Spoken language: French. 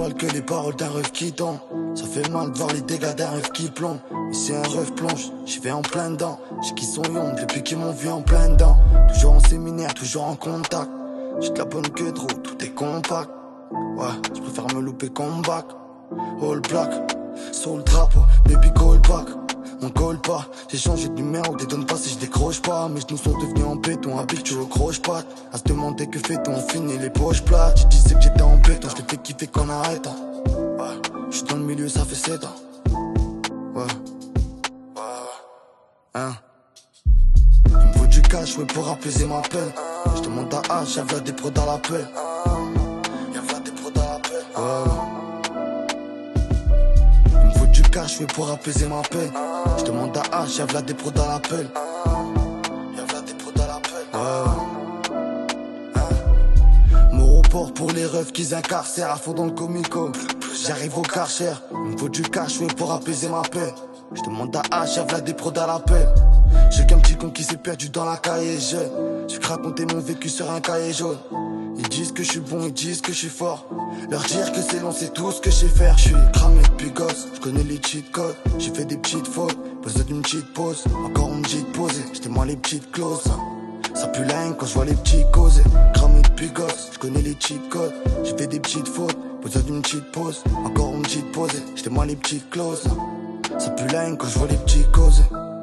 valent que les paroles d'un rêve qui tombe. Ça fait mal de voir les dégâts d'un rêve qui plombe. Ici un rêve plonge, j'y vais en plein dedans. J'ai qui sont young depuis qu'ils m'ont vu en plein dedans. Toujours en séminaire, toujours en contact. J'ai de la bonne queue de roue, tout est compact. Ouais, je préfère me louper comeback. All black, soul drapeau, baby call back. On colle pas, j'ai changé de numéro, détonne pas si je décroche pas. Mes genoux sont devenus en béton, habitué au croche-patte. À se demander que fait-on, on finit les poches plates. Tu disais que j'étais en béton, je te fais kiffer qu'on arrête. Ouais, je suis dans le milieu, ça fait 7 ans. Ouais, hein. Il me faut du cash, ouais, pour apaiser ma peine. Je demande à H, y'a des pros dans la paix. Y'a des pros dans la paix. Il me faut du cash, ouais, pour apaiser ma peine. Je demande à H, y'a des pros dans l'appel. Y'a des pros dans l'appel. Mon report pour les refs qu'ils incarcèrent à fond dans le comico. J'arrive au karcher, il me faut du cash, ouais, pour apaiser ma paix. Je demande à H, y'a des pros dans l'appel. J'ai qu'un petit con qui s'est perdu dans la cahier jeune. J'ai raconté mon vécu sur un cahier jaune. Ils disent que je suis bon, ils disent que je suis fort. Leur dire que c'est long, c'est tout ce que je sais faire. Je suis cramé depuis gosse, je connais les cheat codes. J'ai fait des petites fautes, besoin d'une petite pause. Encore une petite pause, j'étais moi les petites clauses. Ça pue la haine quand je vois les petits causer. Cramé depuis gosse, je connais les cheat codes. J'ai fait des petites fautes, besoin d'une petite pause. Encore une petite pause, j'étais moi les petites clauses. Ça pue la haine quand je vois les petits causer.